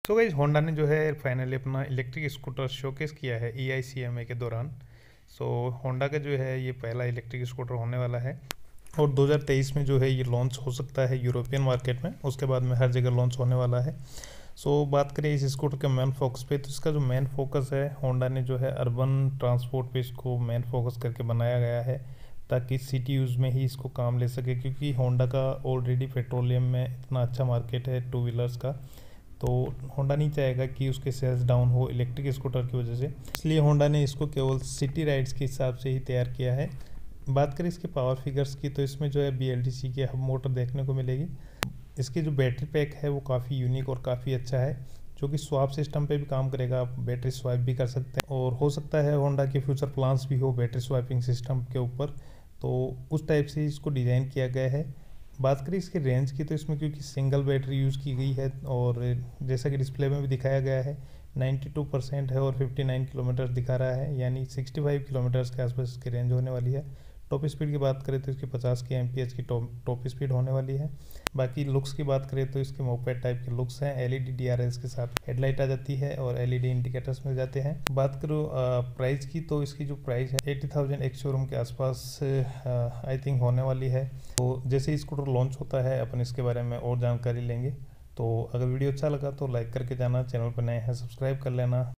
So guys Honda ने जो है फाइनली अपना इलेक्ट्रिक स्कूटर शोकेस किया है EICMA के दौरान। सो होंडा का जो है ये पहला इलेक्ट्रिक स्कूटर होने वाला है और 2023 में जो है ये लॉन्च हो सकता है यूरोपियन मार्केट में, उसके बाद में हर जगह लॉन्च होने वाला है। सो बात करें इस स्कूटर के मेन फोकस पे, तो इसका जो मेन फोकस है होंडा ने जो है अर्बन ट्रांसपोर्ट पे इसको मेन फोकस करके बनाया गया है ताकि सिटी यूज़ में ही इसको काम ले सके, क्योंकि होंडा का ऑलरेडी पेट्रोलियम में इतना अच्छा मार्केट है टू व्हीलर्स का। तो होंडा नहीं चाहेगा कि उसके सेल्स डाउन हो इलेक्ट्रिक स्कूटर की वजह से, इसलिए होंडा ने इसको केवल सिटी राइड्स के हिसाब से ही तैयार किया है। बात करें इसके पावर फिगर्स की, तो इसमें जो है BLDC की हब मोटर देखने को मिलेगी। इसकी जो बैटरी पैक है वो काफ़ी यूनिक और काफ़ी अच्छा है, जो कि स्वैप सिस्टम पे भी काम करेगा, आप बैटरी स्वैप भी कर सकते हैं और हो सकता है होंडा के फ्यूचर प्लान्स भी हो बैटरी स्वैपिंग सिस्टम के ऊपर, तो उस टाइप से इसको डिज़ाइन किया गया है। बात करें इसकी रेंज की, तो इसमें क्योंकि सिंगल बैटरी यूज़ की गई है और जैसा कि डिस्प्ले में भी दिखाया गया है 92% है और 59 किलोमीटर दिखा रहा है, यानी 65 किलोमीटर्स के आसपास इसकी रेंज होने वाली है। टॉप स्पीड की बात करें तो इसकी 50 की MPH की टॉप स्पीड होने वाली है। बाकी लुक्स की बात करें तो इसके मोपेड टाइप के लुक्स हैं, LED DRLs के साथ हेडलाइट आ जाती है और LED इंडिकेटर्स मिल जाते हैं। बात करूँ प्राइस की, तो इसकी जो प्राइस है 80,000 एक शोरूम के आसपास आई थिंक होने वाली है। तो जैसे ही स्कूटर लॉन्च होता है अपन इसके बारे में और जानकारी लेंगे। तो अगर वीडियो अच्छा लगा तो लाइक करके जाना, चैनल पर नए हैं सब्सक्राइब कर लेना।